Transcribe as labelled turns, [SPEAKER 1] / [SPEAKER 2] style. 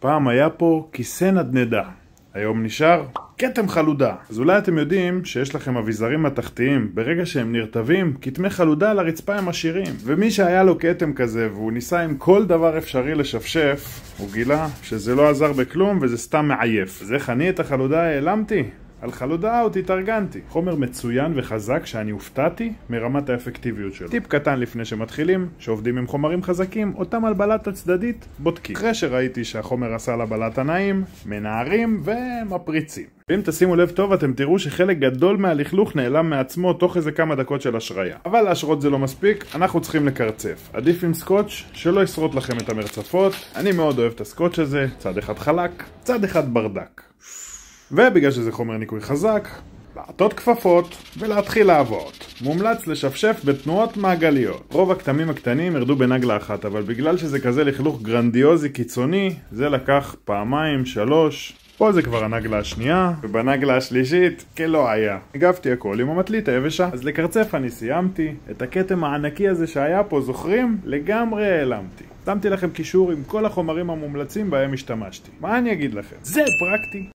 [SPEAKER 1] פעם היה פה כיסא נדנדה, היום נשאר כתם חלודה. אז אולי אתם יודעים שיש לכם אביזרים מתחתיים, ברגע שהם נרטבים, כתמי חלודה על הרצפה הם עשירים. ומי שהיה לו כתם כזה והוא ניסה עם כל דבר אפשרי לשפשף, הוא גילה שזה לא עזר בכלום וזה סתם מעייף. אז איך אני את החלודה העלמתי? על חלודה עוד התארגנתי. חומר מצוין וחזק שאני הופתעתי מרמת האפקטיביות שלו. טיפ קטן לפני שמתחילים, שעובדים עם חומרים חזקים, אותם על בלט הצדדית בודקים. אחרי שראיתי שהחומר עשה לבלט הנעים, מנערים ומפריצים. ואם תשימו לב טוב אתם תראו שחלק גדול מהלכלוך נעלם מעצמו תוך איזה כמה דקות של השריה. אבל להשרות זה לא מספיק, אנחנו צריכים לקרצף. עדיף עם סקוץ' שלא ישרוט לכם את המרצפות. אני מאוד אוהב את הסקוץ' הזה, צד אחד חלק, צד אחד ברדק. ובגלל שזה חומר ניקוי חזק, לעטות כפפות ולהתחיל לעבוד. מומלץ לשפשף בתנועות מעגליות. רוב הכתמים הקטנים ירדו בנגלה אחת, אבל בגלל שזה כזה לכלוך גרנדיוזי קיצוני, זה לקח פעמיים, 3. פה זה כבר הנגלה השנייה, ובנגלה השלישית כלא היה. הגבתי הכל עם המטלית היבשה. אז לקרצף אני סיימתי. את הכתם הענקי הזה שהיה פה, זוכרים? לגמרי העלמתי. שמתי לכם קישור עם כל החומרים המומלצים בהם השתמשתי. מה אני אגיד לכם? זה פרקטי.